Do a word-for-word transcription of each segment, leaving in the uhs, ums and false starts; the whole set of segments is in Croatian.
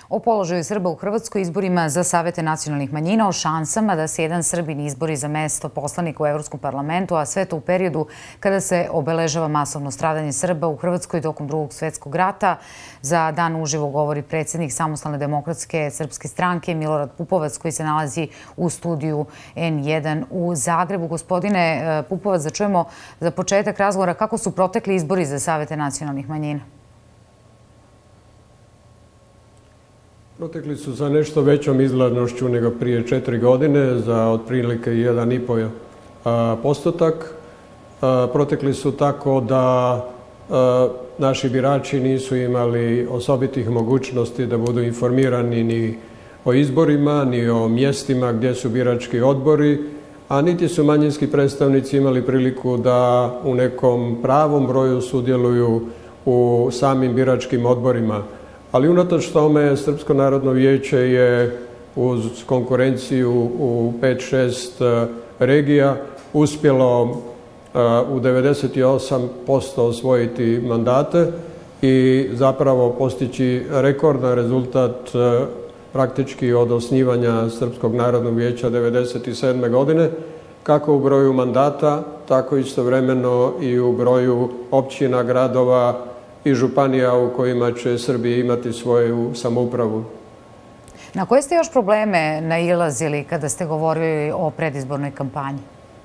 O položaju Srba u Hrvatskoj, izborima za savete nacionalnih manjina, o šansama da se jedan Srbin izbori za mesto poslanika u Evropskom parlamentu, a sve to u periodu kada se obeležava masovno stradanje Srba u Hrvatskoj tokom Drugog svjetskog rata. Za Dan uživo govori predsjednik Samostalne demokratske srpske stranke Milorad Pupovac, koji se nalazi u studiju N jedan u Zagrebu. Gospodine Pupovac, da čujemo za početak razgovora kako su protekli izbori za savete nacionalnih manjina. Protekli su sa nešto većom izlaznošću nego prije četiri godine, za otprilike jedan i pol postotak. Protekli su tako da naši birači nisu imali osobitih mogućnosti da budu informirani ni o izborima, ni o mjestima gdje su birački odbori, a niti su manjinski predstavnici imali priliku da u nekom pravom broju sudjeluju u samim biračkim odborima. Ali unatoč tome, Srpsko narodno vijeće je uz konkurenciju u pet šest regija uspjelo u devedeset osam posto osvojiti mandate i zapravo postići rekordan rezultat praktički od osnivanja Srpskog narodnog vijeća devedeset sedme godine, kako u broju mandata, tako istovremeno i u broju općina, gradova i županija u kojima će Srbija imati svoju samoupravu. Na koje ste još probleme nailazili kada ste govorili o predizbornoj kampanji?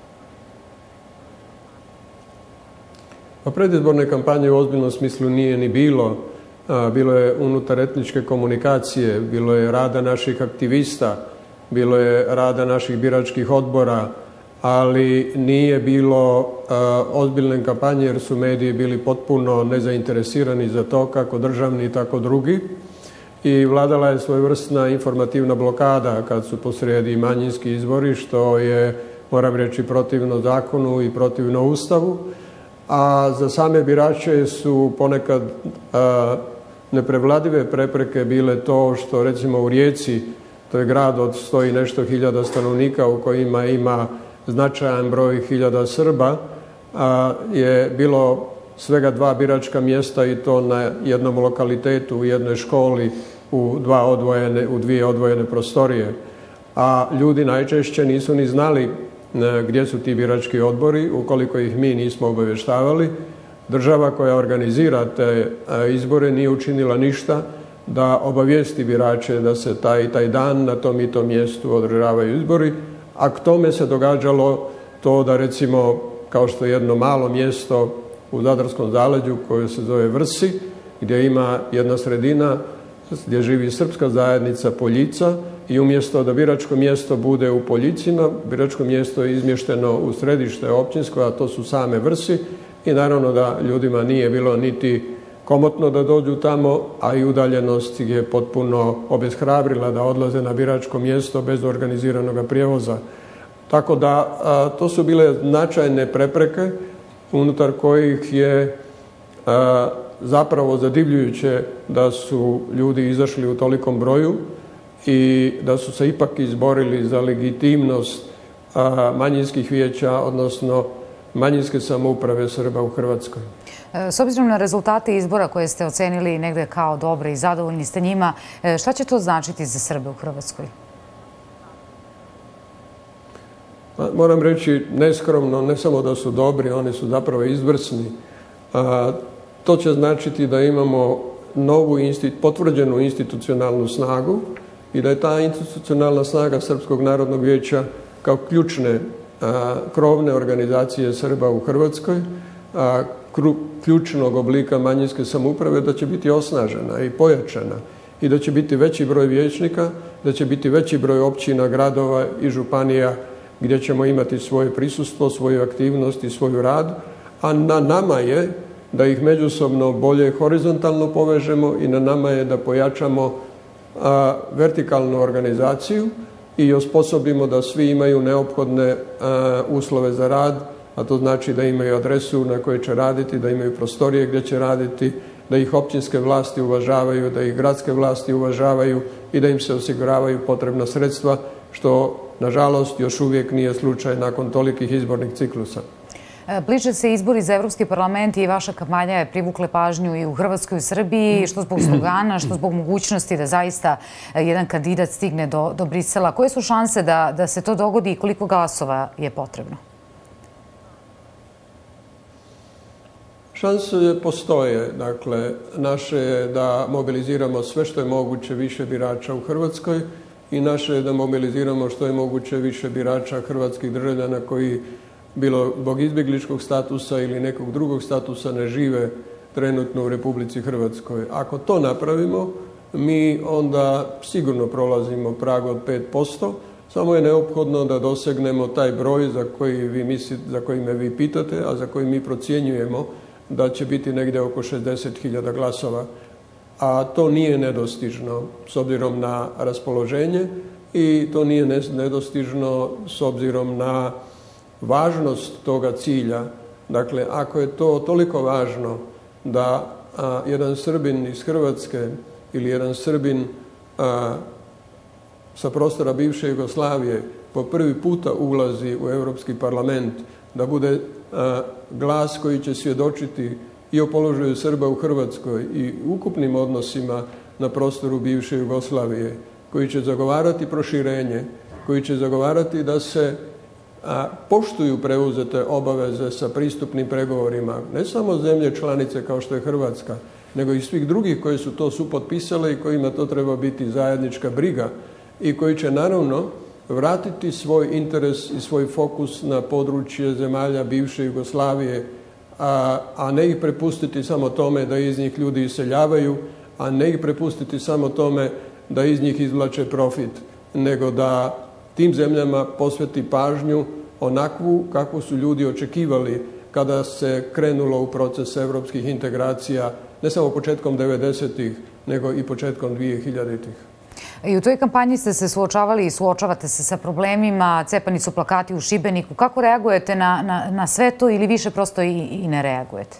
Pa predizborne kampanje u ozbiljnom smislu nije ni bilo. Bilo je unutar etničke komunikacije, bilo je rada naših aktivista, bilo je rada naših biračkih odbora, ali nije bilo ozbiljne kampanje jer su mediji bili potpuno nezainteresirani za to, kako državni, tako drugi. I vladala je svojevrsna informativna blokada kad su posrijedi manjinski izbori, što je, moram reći, protivno zakonu i protivno Ustavu. A za same birače su ponekad neprevladive prepreke bile to što, recimo, u Rijeci, to je grad od sto i nešto hiljada stanovnika u kojima ima značajan broj hiljada Srba, je bilo svega dva biračka mjesta i to na jednom lokalitetu, u jednoj školi, u, dva odvojene, u dvije odvojene prostorije. A ljudi najčešće nisu ni znali gdje su ti birački odbori, ukoliko ih mi nismo obavještavali. Država koja organizira te izbore nije učinila ništa da obavijesti birače da se taj taj dan na tom i tom mjestu održavaju izbori, a k tome se događalo to da, recimo, kao što je jedno malo mjesto u Zadarskom zaleđu koje se zove Vrsi, gdje ima jedna sredina gdje živi srpska zajednica Poljica, i umjesto da biračko mjesto bude u Poljicima, biračko mjesto je izmješteno u središte općinsko, a to su same Vrsi, i naravno da ljudima nije bilo niti komotno da dođu tamo, a i udaljenost je potpuno obeshrabrila da odlaze na biračko mjesto bez organiziranog prijevoza. Tako da a, to su bile značajne prepreke unutar kojih je a, zapravo zadivljujuće da su ljudi izašli u tolikom broju i da su se ipak izborili za legitimnost a, manjinskih vijeća, odnosno manjinske samouprave Srba u Hrvatskoj. S obzirom na rezultate izbora koje ste ocenili negde kao dobre i zadovoljni ste njima, šta će to značiti za Srbe u Hrvatskoj? Moram reći neskromno, ne samo da su dobri, oni su zapravo izvrsni. A, to će značiti da imamo novu potvrđenu institucionalnu snagu i da je ta institucionalna snaga Srpskog narodnog vijeća kao ključne a, krovne organizacije Srba u Hrvatskoj, a, kru, ključnog oblika manjinske samouprave, da će biti osnažena i pojačana i da će biti veći broj vijećnika, da će biti veći broj općina, gradova i županija gdje ćemo imati svoje prisustvo, svoju aktivnost i svoju rad, a na nama je da ih međusobno bolje horizontalno povežemo i na nama je da pojačamo a, vertikalnu organizaciju i osposobimo da svi imaju neophodne a, uslove za rad, a to znači da imaju adresu na kojoj će raditi, da imaju prostorije gdje će raditi, da ih općinske vlasti uvažavaju, da ih gradske vlasti uvažavaju i da im se osiguravaju potrebna sredstva, što nažalost još uvijek nije slučaj nakon tolikih izbornih ciklusa. Bliže se izbori za Evropski parlament i vaša kampanja je privukla pažnju i u Hrvatskoj i u Srbiji, što zbog slogana, što zbog mogućnosti da zaista jedan kandidat stigne do, do Brisela. Koje su šanse da, da se to dogodi i koliko glasova je potrebno? Šanse postoje. Dakle, naše je da mobiliziramo sve što je moguće više birača u Hrvatskoj i naše je da mobiliziramo što je moguće više birača hrvatskih državljana koji bilo zbog izbjegličkog statusa ili nekog drugog statusa ne žive trenutno u Republici Hrvatskoj. Ako to napravimo, mi onda sigurno prolazimo prag od pet posto, samo je neophodno da dosegnemo taj broj za koji, vi mislite, za koji me vi pitate, a za koji mi procjenjujemo da će biti negdje oko šezdeset hiljada glasova. A to nije nedostižno s obzirom na raspoloženje i to nije nedostižno s obzirom na važnost toga cilja. Dakle, ako je to toliko važno da a, jedan Srbin iz Hrvatske ili jedan Srbin a, sa prostora bivše Jugoslavije po prvi puta ulazi u Europski parlament, da bude a, glas koji će svjedočiti i o položaju Srba u Hrvatskoj i ukupnim odnosima na prostoru bivše Jugoslavije, koji će zagovarati proširenje, koji će zagovarati da se a, poštuju preuzete obaveze sa pristupnim pregovorima, ne samo zemlje članice kao što je Hrvatska, nego i svih drugih koji su to supotpisale i kojima to treba biti zajednička briga i koji će naravno vratiti svoj interes i svoj fokus na područje zemalja bivše Jugoslavije, a, a ne ih prepustiti samo tome da iz njih ljudi iseljavaju, a ne ih prepustiti samo tome da iz njih izvlače profit, nego da tim zemljama posveti pažnju onakvu kakvu su ljudi očekivali kada se krenulo u proces evropskih integracija, ne samo početkom devedesetih, nego i početkom dvije hiljaditih. I u toj kampanji ste se suočavali i suočavate se sa problemima, cepani su plakati u Šibeniku. Kako reagujete na, na, na sve to ili više prosto i, i ne reagujete?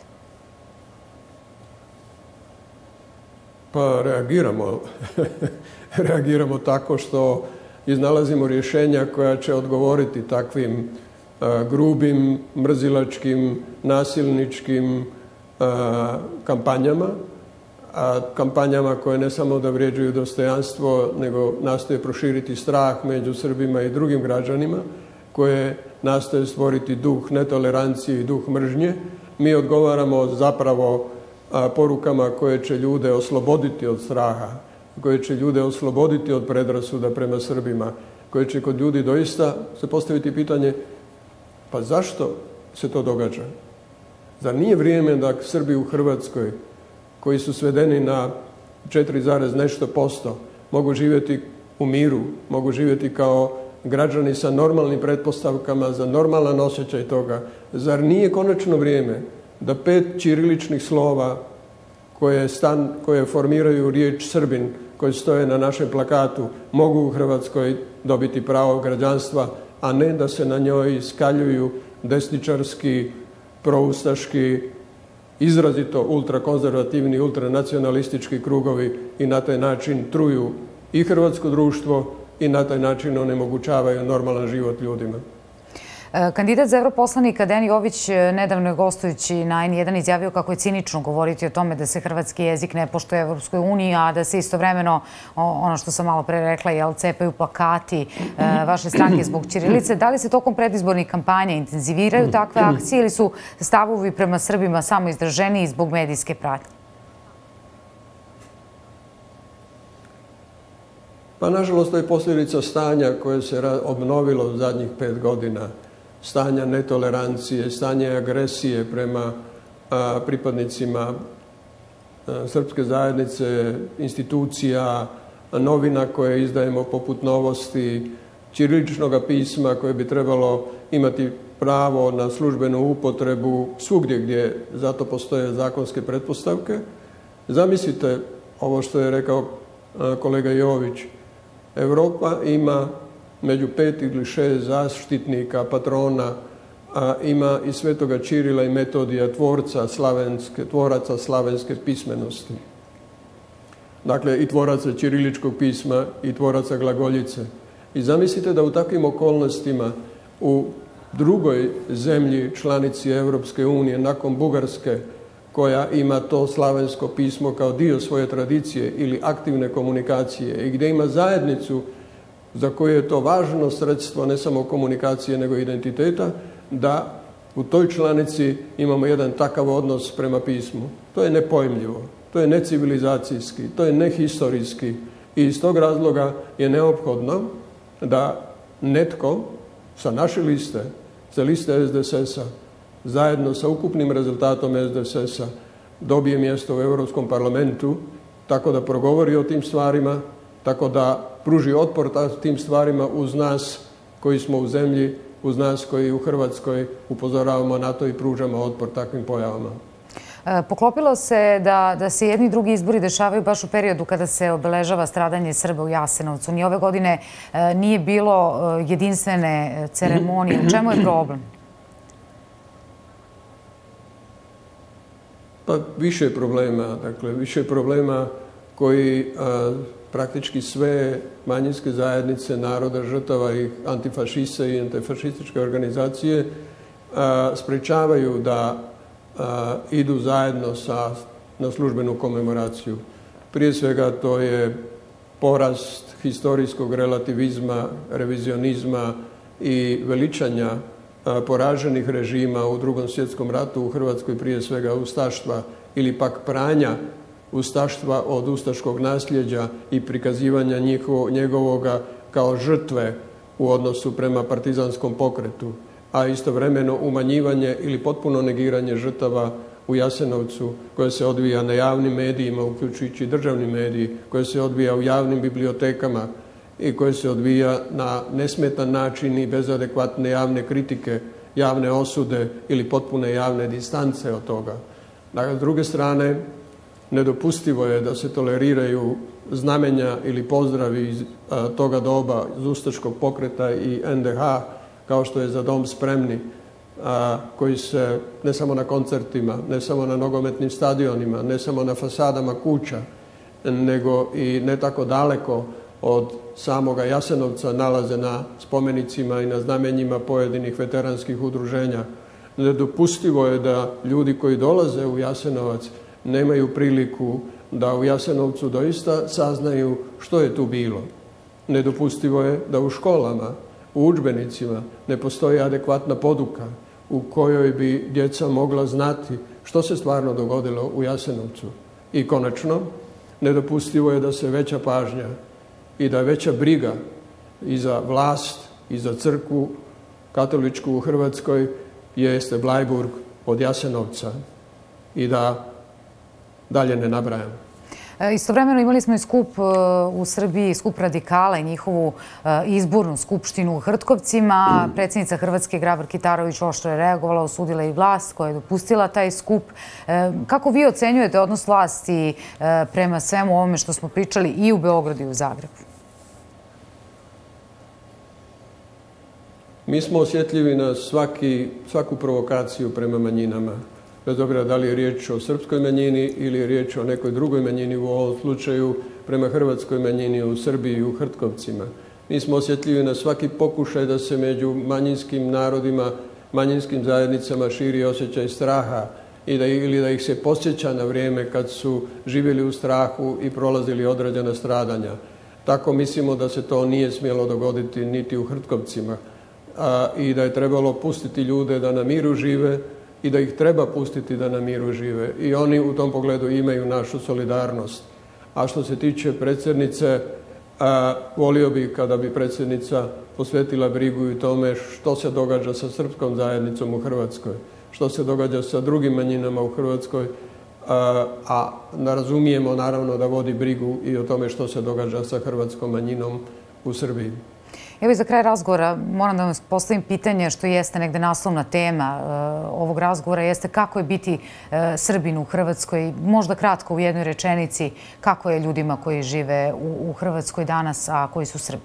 Pa reagiramo. Reagiramo tako što iznalazimo rješenja koja će odgovoriti takvim a, grubim, mrzilačkim, nasilničkim a, kampanjama, a kampanjama koje ne samo da vrijeđaju dostojanstvo, nego nastoje proširiti strah među Srbima i drugim građanima, koje nastoje stvoriti duh netolerancije i duh mržnje. Mi odgovaramo zapravo a, porukama koje će ljude osloboditi od straha, koje će ljude osloboditi od predrasuda prema Srbima, koje će kod ljudi doista se postaviti pitanje, pa zašto se to događa? Zar nije vrijeme da Srbi u Hrvatskoj, koji su svedeni na četiri zarez nešto posto, mogu živjeti u miru, mogu živjeti kao građani sa normalnim pretpostavkama za normalan osjećaj toga? Zar nije konačno vrijeme da pet ćiriličnih slova koje, stan, koje formiraju riječ Srbin, koje stoje na našem plakatu, mogu u Hrvatskoj dobiti pravo građanstva, a ne da se na njoj iskaljuju desničarski, proustaški, izrazito ultrakonzervativni, ultranacionalistički krugovi i na taj način truju i hrvatsko društvo i na taj način onemogućavaju normalan život ljudima. Kandidat za europoslanika Dejan Jović nedavno je gostujući na N jedan izjavio kako je cinično govoriti o tome da se hrvatski jezik ne poštuje u Evropskoj uniji, a da se istovremeno, ono što sam malo pre rekla, jel, cepaju plakati vaše stranke zbog ćirilice. Da li se tokom predizbornih kampanja intenziviraju takve akcije ili su stavovi prema Srbima samo izraženiji zbog medijske pratnje? Pa, nažalost, to je posljedica stanja koje se obnovilo u zadnjih pet godina. Stanja netolerancije, stanje agresije prema a, pripadnicima a, srpske zajednice, institucija, novina koje izdajemo poput Novosti, ćiriličnog pisma koje bi trebalo imati pravo na službenu upotrebu svugdje gdje zato postoje zakonske pretpostavke. Zamislite ovo što je rekao a, kolega Jović. Europa ima među pet ili šest zaštitnika, patrona, a ima i svetoga Čirila i Metodija, tvorca slavenske, tvoraca slavenske pismenosti. Dakle, i tvoraca ćiriličkog pisma i tvoraca glagoljice. I zamislite da u takvim okolnostima u drugoj zemlji članici Europske unije nakon Bugarske, koja ima to slavensko pismo kao dio svoje tradicije ili aktivne komunikacije i gdje ima zajednicu za koju je to važno sredstvo ne samo komunikacije nego identiteta, da u toj članici imamo jedan takav odnos prema pismu. To je nepojmljivo, to je necivilizacijski, to je nehistorijski i iz tog razloga je neophodno da netko sa naše liste, sa liste S D S S-a, zajedno sa ukupnim rezultatom S D S S-a dobije mjesto u Europskom parlamentu, tako da progovori o tim stvarima, tako da pruži otpor tim stvarima uz nas koji smo u zemlji, uz nas koji u Hrvatskoj upozoravamo na to i pružamo otpor takvim pojavama. Poklopilo se da, da se jedni i drugi izbori dešavaju baš u periodu kada se obeležava stradanje Srba u Jasenovcu. Ni ove godine nije bilo jedinstvene ceremonije. U čemu je problem? Pa više problema, dakle više problema koji a, praktički sve manjinske zajednice naroda žrtava i antifašiste i antifašističke organizacije a, sprečavaju da a, idu zajedno sa, na službenu komemoraciju. Prije svega to je porast historijskog relativizma, revizionizma i veličanja poraženih režima u Drugom svjetskom ratu u Hrvatskoj, prije svega ustaštva ili pak pranja ustaštva od ustaškog nasljeđa i prikazivanja njihovo, njegovoga kao žrtve u odnosu prema partizanskom pokretu, a istovremeno umanjivanje ili potpuno negiranje žrtava u Jasenovcu koje se odvija na javnim medijima, uključujući državni mediji, koje se odvija u javnim bibliotekama i koje se odvija na nesmetan način i bez adekvatne javne kritike, javne osude ili potpune javne distance od toga. Dakle, s druge strane, nedopustivo je da se toleriraju znamenja ili pozdravi iz a, toga doba, iz ustaškog pokreta i N D H, kao što je Za dom spremni, a, koji se ne samo na koncertima, ne samo na nogometnim stadionima, ne samo na fasadama kuća, nego i ne tako daleko od samoga Jasenovca nalaze na spomenicima i na znamenjima pojedinih veteranskih udruženja. Nedopustivo je da ljudi koji dolaze u Jasenovac nemaju priliku da u Jasenovcu doista saznaju što je tu bilo. Nedopustivo je da u školama, u udžbenicima ne postoji adekvatna poduka u kojoj bi djeca mogla znati što se stvarno dogodilo u Jasenovcu. I konačno, nedopustivo je da se veća pažnja i da je veća briga i za vlast i za crkvu katoličku u Hrvatskoj jeste Bleiburg od Jasenovca i da dalje ne nabrajam. Istovremeno imali smo i skup u Srbiji, skup radikala i njihovu izbornu skupštinu u Hrtkovcima. Predsjednica Hrvatske Grabar Kitarović oštro je reagovala, osudila i vlast koja je dopustila taj skup. Kako vi ocenjujete odnos vlasti prema svemu ovome što smo pričali i u Beogradu i u Zagrebu? Mi smo osjetljivi na svaki, svaku provokaciju prema manjinama. Bez obzira da li je riječ o srpskoj manjini ili je riječ o nekoj drugoj manjini, u ovom slučaju prema hrvatskoj manjini u Srbiji i u Hrtkovcima. Mi smo osjetljivi na svaki pokušaj da se među manjinskim narodima, manjinskim zajednicama širi osjećaj straha i da, ili da ih se podsjeća na vrijeme kad su živjeli u strahu i prolazili određena stradanja. Tako mislimo da se to nije smjelo dogoditi niti u Hrtkovcima a, i da je trebalo pustiti ljude da na miru žive i da ih treba pustiti da na miru žive. I oni u tom pogledu imaju našu solidarnost. A što se tiče predsjednice, a, volio bih kada bi predsjednica posvetila brigu i tome što se događa sa srpskom zajednicom u Hrvatskoj, što se događa sa drugim manjinama u Hrvatskoj, a, a ne razumijemo naravno da vodi brigu i o tome što se događa sa hrvatskom manjinom u Srbiji. Evo i za kraj razgovora moram da vam postavim pitanje što jeste negde naslovna tema ovog razgovora, jeste kako je biti Srbin u Hrvatskoj. Možda kratko u jednoj rečenici, kako je ljudima koji žive u Hrvatskoj danas, a koji su Srbi?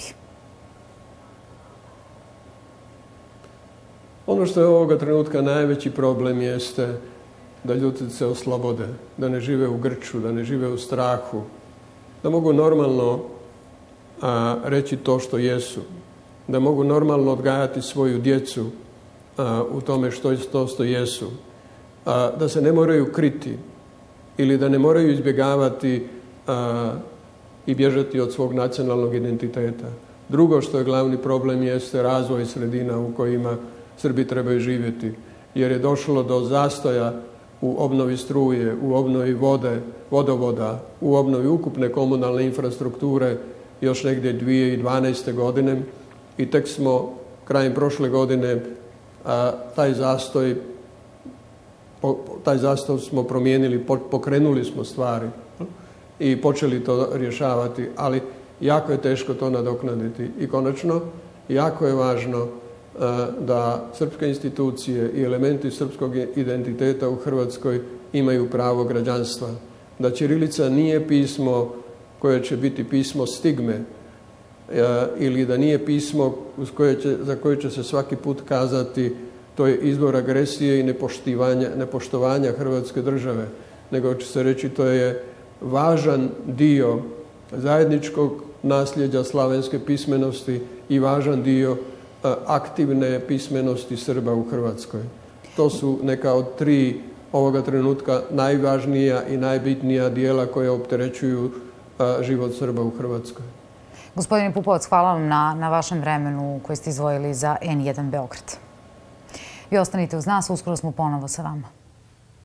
Ono što je ovoga trenutka najveći problem jeste da ljudi se oslobode, da ne žive u grču, da ne žive u strahu, da mogu normalno a, reći to što jesu, da mogu normalno odgajati svoju djecu u tome što to jesu, da se ne moraju kriti ili da ne moraju izbjegavati i bježati od svog nacionalnog identiteta. Drugo što je glavni problem jeste razvoj sredina u kojima Srbi trebaju živjeti, jer je došlo do zastoja u obnovi struje, u obnovi vode, vodovoda, u obnovi ukupne komunalne infrastrukture još negdje dvije tisuće dvanaeste. godine i tek smo krajem prošle godine a, taj zastoj po, taj zastoj smo promijenili, po, pokrenuli smo stvari i počeli to rješavati, ali jako je teško to nadoknaditi. I konačno, jako je važno da srpske institucije i elementi srpskog identiteta u Hrvatskoj imaju pravo građanstva. Da ćirilica nije pismo koje će biti pismo stigme ili da nije pismo uz koje će, za koje će se svaki put kazati to je izvor agresije i nepoštivanja, nepoštovanja Hrvatske države, nego će se reći to je važan dio zajedničkog nasljeđa slavenske pismenosti i važan dio aktivne pismenosti Srba u Hrvatskoj. To su neka od tri ovoga trenutka najvažnija i najbitnija dijela koje opterećuju život Srba u Hrvatskoj. Gospodine Pupovac, hvala vam na, na vašem vremenu koje ste izdvojili za N jedan Beograd. Vi ostanite uz nas, uskoro smo ponovo sa vama.